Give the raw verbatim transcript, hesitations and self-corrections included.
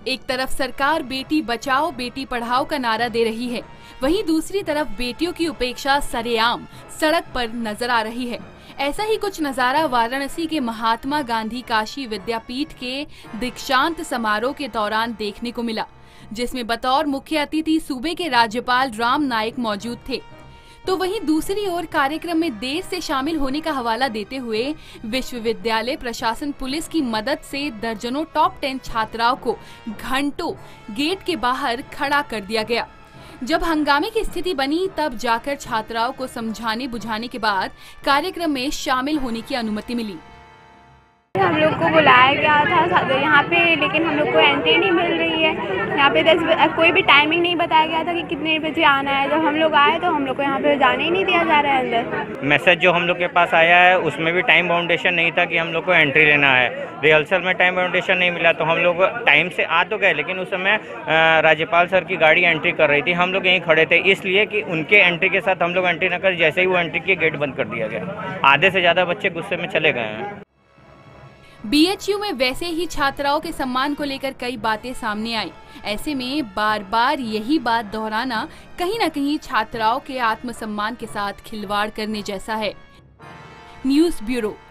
एक तरफ सरकार बेटी बचाओ बेटी पढ़ाओ का नारा दे रही है, वहीं दूसरी तरफ बेटियों की उपेक्षा सरेआम सड़क पर नजर आ रही है। ऐसा ही कुछ नजारा वाराणसी के महात्मा गांधी काशी विद्यापीठ के दीक्षांत समारोह के दौरान देखने को मिला, जिसमें बतौर मुख्य अतिथि सूबे के राज्यपाल राम नाईक मौजूद थे। तो वहीं दूसरी ओर कार्यक्रम में देर से शामिल होने का हवाला देते हुए विश्वविद्यालय प्रशासन पुलिस की मदद से दर्जनों टॉप टेन छात्राओं को घंटों गेट के बाहर खड़ा कर दिया गया। जब हंगामे की स्थिति बनी तब जाकर छात्राओं को समझाने बुझाने के बाद कार्यक्रम में शामिल होने की अनुमति मिली। हम लोग को बुलाया गया था यहाँ पे, लेकिन हम लोग को एंट्री नहीं मिल रही है। यहाँ पे दस कोई भी टाइमिंग नहीं बताया गया था कि कितने बजे आना है। जब हम लोग आए तो हम लोग को यहाँ पे जाने ही नहीं दिया जा रहा है अंदर। मैसेज जो हम लोग के पास आया है उसमें भी टाइम बाउंडेशन नहीं था कि हम लोग को एंट्री लेना है। रिहर्सल में टाइम बाउंडेशन नहीं मिला तो हम लोग टाइम से आ तो गए, लेकिन उस समय राज्यपाल सर की गाड़ी एंट्री कर रही थी। हम लोग यहीं खड़े थे इसलिए कि उनके एंट्री के साथ हम लोग एंट्री न कर, जैसे ही वो एंट्री किए गेट बंद कर दिया गया। आधे से ज़्यादा बच्चे गुस्से में चले गए हैं। बीएचयू में वैसे ही छात्राओं के सम्मान को लेकर कई बातें सामने आई। ऐसे में बार बार यही बात दोहराना कहीं न कहीं छात्राओं के आत्मसम्मान के साथ खिलवाड़ करने जैसा है। News bureau.